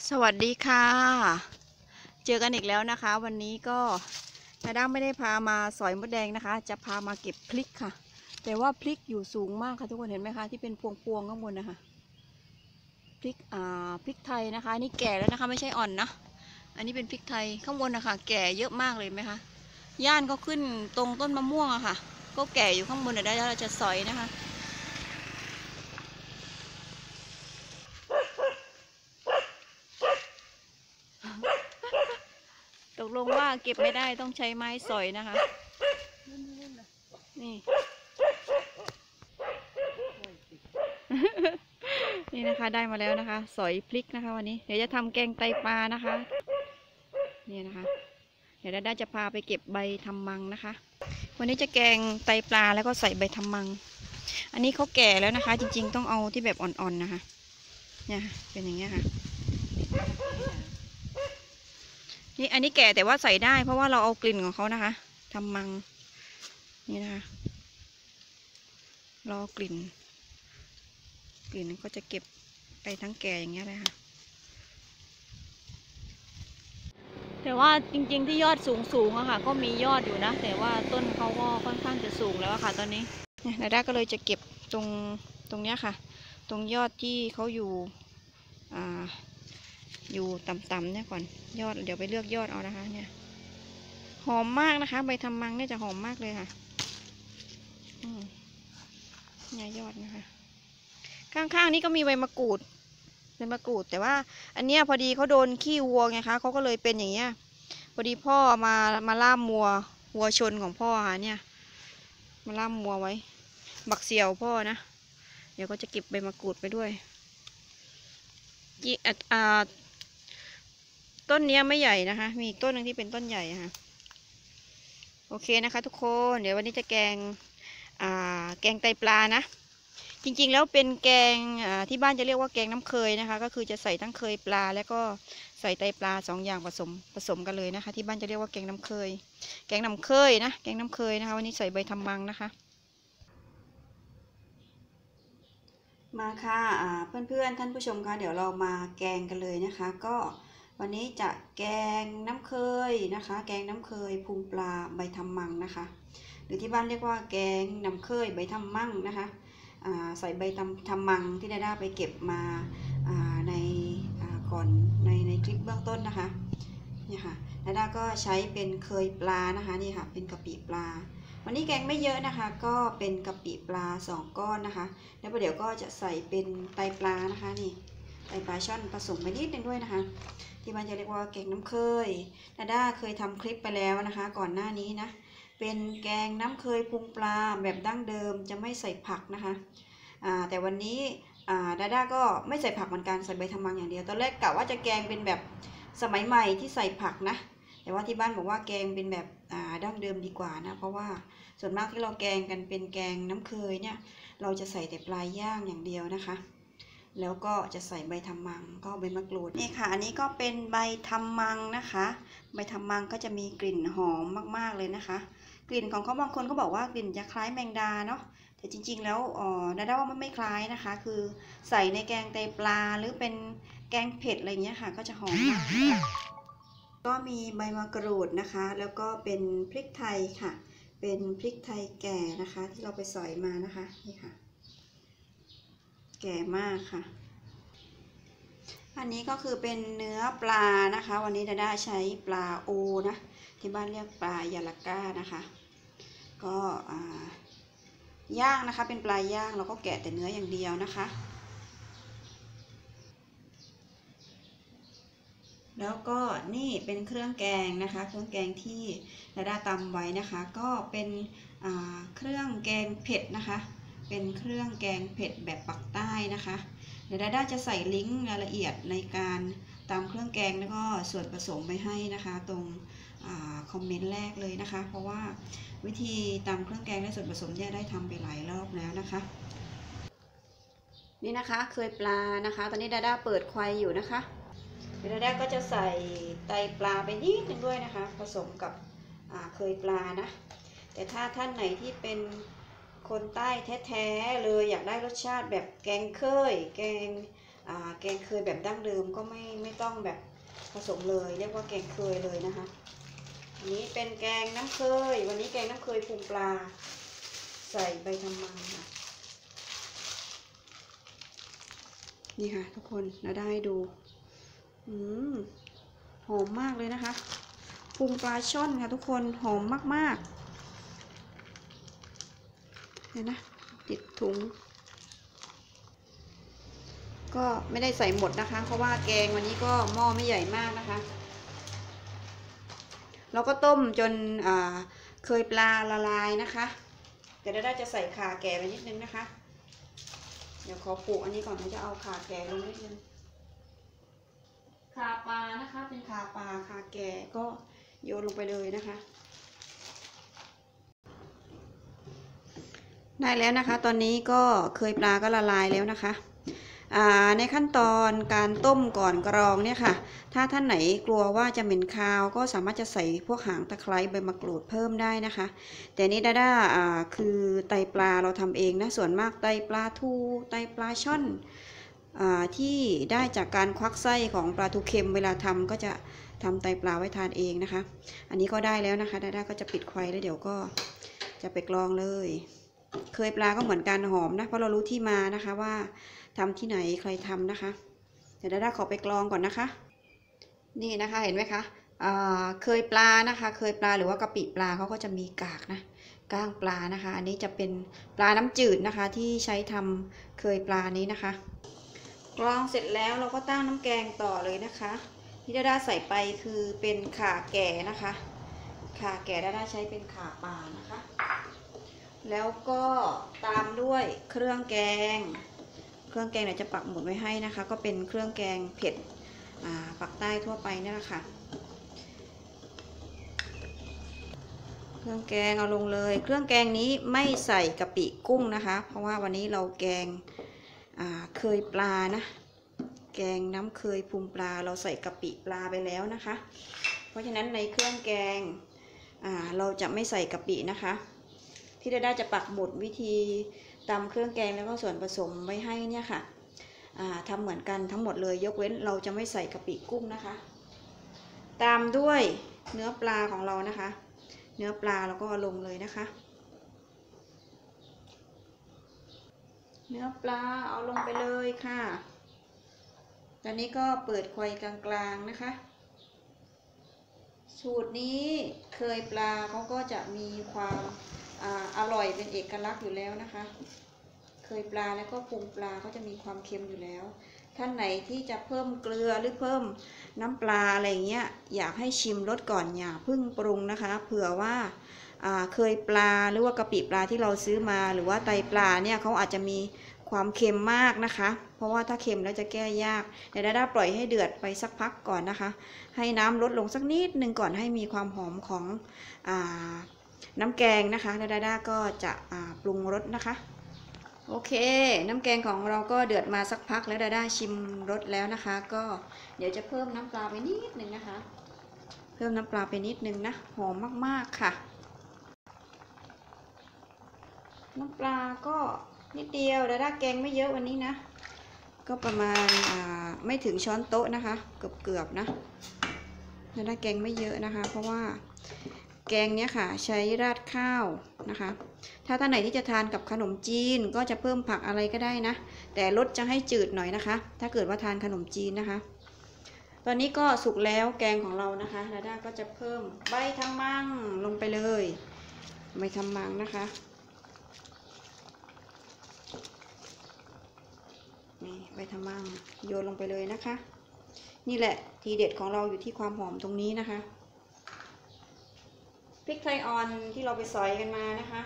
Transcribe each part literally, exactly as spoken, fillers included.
สวัสดีค่ะเจอกันอีกแล้วนะคะวันนี้ก็นาด้าไม่ได้พามาสอยมดแดงนะคะจะพามาเก็บพริกค่ะแต่ว่าพริกอยู่สูงมากค่ะทุกคนเห็นไหมคะที่เป็นพวงๆข้างบนนะคะพริกอ่าพริกไทยนะคะนี่แก่แล้วนะคะไม่ใช่อ่อนนะอันนี้เป็นพริกไทยข้างบนนะคะแก่เยอะมากเลยไหมคะย่านก็ขึ้นตรงต้นมะม่วงอะค่ะก็แก่อยู่ข้างบนเดี๋ยวได้เราจะสอยนะคะตกลงว่าเก็บไม่ได้ต้องใช้ไม้สอยนะคะนี่ นี่นะคะได้มาแล้วนะคะสอยพริกนะคะวันนี้เดี๋ยวจะทำแกงไตปลานะคะนี่นะคะเดี๋ยวด้าจะพาไปเก็บใบทำมังนะคะวันนี้จะแกงไตปลาแล้วก็ใส่ใบทำมังอันนี้เขาแก่แล้วนะคะจริงๆต้องเอาที่แบบอ่อนๆนะคะเนี่ยเป็นอย่างเงี้ยค่ะนี่อันนี้แก่แต่ว่าใส่ได้เพราะว่าเราเอากลิ่นของเขานะคะทำมังนี่นะคะรอกลิ่นกลิ่นก็จะเก็บไปทั้งแก่อย่างเงี้ยเลยค่ะแต่ว่าจริงๆที่ยอดสูงๆอะค่ะก็มียอดอยู่นะแต่ว่าต้นเขาก็ค่อนข้างจะสูงแล้วค่ะตอนนี้เนี่ยนาด้าก็เลยจะเก็บตรงตรงเนี้ยค่ะตรงยอดที่เขาอยู่อ่าอยู่ต่ำๆเนี่ยก่อนยอดเดี๋ยวไปเลือกยอดเอานะคะเนี่ยหอมมากนะคะใบทำมังเนี่ยจะหอมมากเลยค่ะเนี่ยยอดนะคะข้างๆนี้ก็มีใบมะกรูดใบมะกรูดแต่ว่าอันเนี้ยพอดีเขาโดนขี้วัวไงคะเขาก็เลยเป็นอย่างเงี้ยพอดีพ่อมามาล่ามวัววัวชนของพ่อค่ะเนี่ยมาล่ามวัวไว้บักเสี่ยวพ่อนะเดี๋ยวก็จะเก็บใบมะกรูดไปด้วยอ่าต้นนี้ไม่ใหญ่นะคะมีต้นหนึ่งที่เป็นต้นใหญ่ค่ะโอเคนะคะทุกคนเดี๋ยววันนี้จะแกงอ่าแกงไตปลานะจริงๆแล้วเป็นแกงที่บ้านจะเรียกว่าแกงน้ำเคยนะคะก็คือจะใส่ทั้งเคยปลาแล้วก็ใส่ไตปลาสองอย่างผสมผสมกันเลยนะคะที่บ้านจะเรียกว่าแกงน้ำเคยแกงน้ำเคยนะแกงน้ำเคยนะคะวันนี้ใส่ใบทำมังนะคะมาค่ะเพื่อนๆท่านผู้ชมคะเดี๋ยวเรามาแกงกันเลยนะคะก็วันนี้จะแกงน้ำเคยนะคะแกงน้ำเคยพุงปลาใบทำมังนะคะหรือที่บ้านเรียกว่าแกงน้ำเคยใบทำมังนะคะใส่ใบทำทำมังที่ดาด้าไปเก็บมาในก่อนในในคลิปเบื้องต้นนะคะนี่ค่ะดาด้าก็ใช้เป็นเคยปลานะคะนี่ค่ะเป็นกะปิปลาวันนี้แกงไม่เยอะนะคะก็เป็นกะปิปลาสองก้อนนะคะแล้วเดี๋ยวก็จะใส่เป็นไตปลานะคะนี่ไตปลาช่อนผสมไปนิดนึงด้วยนะคะที่มันจะเรียกว่าแกงน้ำเคยดาด้าเคยทำคลิปไปแล้วนะคะก่อนหน้านี้นะเป็นแกงน้ำเคยพุงปลาแบบดั้งเดิมจะไม่ใส่ผักนะคะแต่วันนี้ดาด้าก็ไม่ใส่ผักเหมือนกันใส่ใบทำมังอย่างเดียวตอนแรกกะว่าจะแกงเป็นแบบสมัยใหม่ที่ใส่ผักนะแต่ว่าที่บ้านบอกว่าแกงเป็นแบบดั้งเดิมดีกว่านะเพราะว่าส่วนมากที่เราแกงกันเป็นแกงน้ำเคยเนี่ยเราจะใส่แต่ปลายย่างอย่างเดียวนะคะแล้วก็จะใส่ใบทำมังก็ใบมะกรูดนี่ค่ะอันนี้ก็เป็นใบทำมังนะคะใบทำมังก็จะมีกลิ่นหอมมากๆเลยนะคะกลิ่นของเขาบางคนก็บอกว่ากลิ่นจะคล้ายแมงดาเนาะแต่จริงๆแล้วอ๋อดาด้าว่ามันไม่คล้ายนะคะคือใส่ในแกงไตปลาหรือเป็นแกงเผ็ดอะไรเงี้ยค่ะก็จะหอมมากก็มีใบมะกรูดนะคะแล้วก็เป็นพริกไทยค่ะเป็นพริกไทยแก่นะคะที่เราไปสอยมานะคะนี่ค่ะแก่มากค่ะอันนี้ก็คือเป็นเนื้อปลานะคะวันนี้ดาด้าใช้ปลาโอนะที่บ้านเรียกปลายาลาก้านะคะก็ย่างนะคะเป็นปลาย่างเราก็แกะแต่เนื้ออย่างเดียวนะคะแล้วก็นี่เป็นเครื่องแกงนะคะเครื่องแกงที่ดาด้าตำไว้นะคะก็เป็นเครื่องแกงเผ็ดนะคะเป็นเครื่องแกงเผ็ดแบบปักใต้นะคะเดี๋ยวดาด้าจะใส่ลิงก์รายละเอียดในการตำเครื่องแกงแล้วก็ส่วนผสมไปให้นะคะตรงคอมเมนต์แรกเลยนะคะเพราะว่าวิธีตำเครื่องแกงและส่วนผสมเนี่ยได้ทำไปหลายรอบแล้วนะคะนี่นะคะเคยปลานะคะตอนนี้ดาด้าเปิดไฟอยู่นะคะเดี๋ยวดาด้าก็จะใส่ไตปลาไปนิดนึงด้วยนะคะผสมกับเคยปลานะแต่ถ้าท่านไหนที่เป็นคนใต้แท้ๆเลยอยากได้รสชาติแบบแกงเคยแกงแกงเคยแบบดั้งเดิมก็ไม่ไม่ต้องแบบผสมเลยเรียกว่าแกงเคยเลยนะคะอันนี้เป็นแกงน้ำเคยวันนี้แกงน้ำเคยพุงปลาใส่ใบทำมังค่ะนี่ค่ะทุกคนเราได้ดูอืมหอมมากเลยนะคะพุงปลาช่อนค่ะทุกคนหอมมากๆเห็นนะติดถุงก็ไม่ได้ใส่หมดนะคะเพราะว่าแกงวันนี้ก็หม้อไม่ใหญ่มากนะคะเราก็ต้มจนเคยปลาละลายนะคะเดี๋ยวได้จะใส่ข่าแก่ไปนิดนึงนะคะเดี๋ยวขอปลูกอันนี้ก่อนเราจะเอาข่าแก่ลงนิดนึงข่าปลานะคะเป็นข่าปลาข่าแก่ก็โยนลงไปเลยนะคะได้แล้วนะคะตอนนี้ก็เคยปลาก็ละลายแล้วนะคะในขั้นตอนการต้มก่อนกรองเนี่ยค่ะถ้าท่านไหนกลัวว่าจะเหม็นคาวก็สามารถจะใส่พวกหางตะไคร้ใบมะกรูดเพิ่มได้นะคะแต่นี้ด้าด้าคือไตปลาเราทำเองนะส่วนมากไตปลาทูไตปลาช่อนที่ได้จากการควักไส้ของปลาทูเค็มเวลาทำก็จะทำไตปลาไว้ทานเองนะคะอันนี้ก็ได้แล้วนะคะด้าด้าก็จะปิดไฟแล้วเดี๋ยวก็จะไปกรองเลยเคยปลาก็เหมือนกันหอมนะเพราะเรารู้ที่มานะคะว่าทำที่ไหนใครทำนะคะเดี๋ยวด้าขอไปกรองก่อนนะคะนี่นะคะเห็นไหมคะเคยปลานะคะเคยปลาหรือว่ากะปิปลาเขาก็จะมีกากนะก้างปลานะคะอันนี้จะเป็นปลาน้ำจืดนะคะที่ใช้ทำเคยปลานี้นะคะกรองเสร็จแล้วเราก็ตั้งน้ำแกงต่อเลยนะคะที่ด้าใส่ไปคือเป็นข่าแก่นะคะข่าแก่ด้าใช้เป็นข่าปลานะคะแล้วก็ตามด้วยเครื่องแกงเครื่องแกงเนี่ยจะปักหมุดไว้ให้นะคะก็เป็นเครื่องแกงเผ็ดปักใต้ทั่วไปนี่แหละค่ะเครื่องแกงเอาลงเลยเครื่องแกงนี้ไม่ใส่กะปิกุ้งนะคะเพราะว่าวันนี้เราแกงเคยปลานะแกงน้ำเคยพุงปลาเราใส่กะปิปลาไปแล้วนะคะเพราะฉะนั้นในเครื่องแกงเราจะไม่ใส่กะปินะคะที่ได้จะปักหมุดวิธีตำเครื่องแกงแล้วก็ส่วนผสมไว้ให้เนี่ยค่ะทำเหมือนกันทั้งหมดเลยยกเว้นเราจะไม่ใส่กะปิกุ้งนะคะตามด้วยเนื้อปลาของเรานะคะเนื้อปลาเราก็เอาลงเลยนะคะเนื้อปลาเอาลงไปเลยค่ะตอนนี้ก็เปิดไฟกลางๆนะคะสูตรนี้เคยปลาเขาก็จะมีความอร่อยเป็นเอกลักษณ์อยู่แล้วนะคะเคยปลาแล้วก็พุงปลาเขาจะมีความเค็มอยู่แล้วท่านไหนที่จะเพิ่มเกลือหรือเพิ่มน้ำปลาอะไรเงี้ยอยากให้ชิมรสก่อนอย่าเพิ่งปรุงนะคะเผื่อว่าเคยปลาหรือว่ากะปิปลาที่เราซื้อมาหรือว่าไตปลาเนี่ยเขาอาจจะมีความเค็มมากนะคะเพราะว่าถ้าเค็มแล้วจะแก้ยากเดี๋ยวด้าปล่อยให้เดือดไปสักพักก่อนนะคะให้น้ำลดลงสักนิดนึงก่อนให้มีความหอมของอ่าน้ำแกงนะคะแล้วด้าก็จะปรุงรสนะคะโอเคน้ำแกงของเราก็เดือดมาสักพักแล้วด้าชิมรสแล้วนะคะก็เดี๋ยวจะเพิ่มน้ำปลาไปนิดนึงนะคะเพิ่มน้ำปลาไปนิดนึงนะหอมมากๆค่ะน้ำปลาก็นิดเดียวด้าแกงไม่เยอะวันนี้นะก็ประมาณไม่ถึงช้อนโต๊ะนะคะเกือบๆนะด้าแกงไม่เยอะนะคะเพราะว่าแกงเนี้ยค่ะใช้ราดข้าวนะคะถ้าท่านไหนที่จะทานกับขนมจีนก็จะเพิ่มผักอะไรก็ได้นะแต่รสจะให้จืดหน่อยนะคะถ้าเกิดว่าทานขนมจีนนะคะตอนนี้ก็สุกแล้วแกงของเรานะคะดาด้าก็จะเพิ่มใบทำมังลงไปเลยใบทำมังนะคะนี่ใบทำมังโยนลงไปเลยนะคะนี่แหละทีเด็ดของเราอยู่ที่ความหอมตรงนี้นะคะพริกไทยอ่อนที่เราไปซอยกันมานะคะ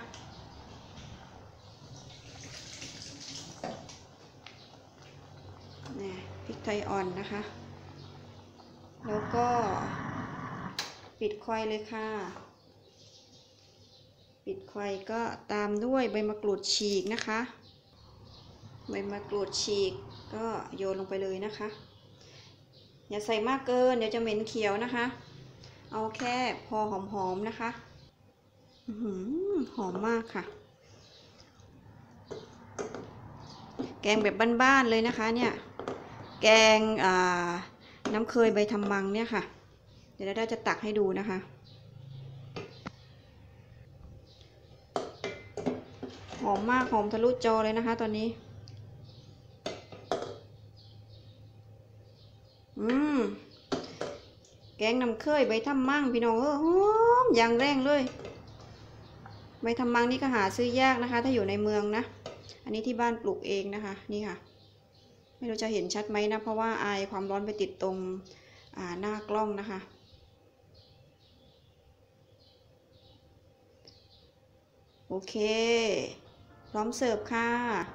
นี่พริกไทยอ่อนนะคะแล้วก็ปิดไฟเลยค่ะปิดไฟก็ตามด้วยใบมะกรูดฉีกนะคะใบมะกรูดฉีกก็โยนลงไปเลยนะคะอย่าใส่มากเกินเดี๋ยวจะเหม็นเขียวนะคะเอาแค่พอหอมๆนะคะหอมมากค่ะแกงแบบบ้านๆเลยนะคะเนี่ยแกงน้ำเคยใบทำมังเนี่ยค่ะเดี๋ยวเราจะตักให้ดูนะคะหอมมากหอมทะลุจอเลยนะคะตอนนี้อืมแกงน้ำเคยใบทำมังพี่น้องเออหอมอย่างแรงเลยใบทำมังนี่ก็หาซื้อยากนะคะถ้าอยู่ในเมืองนะอันนี้ที่บ้านปลูกเองนะคะนี่ค่ะไม่รู้จะเห็นชัดไหมนะเพราะว่าอายความร้อนไปติดตรงหน้ากล้องนะคะโอเคพร้อมเสิร์ฟค่ะ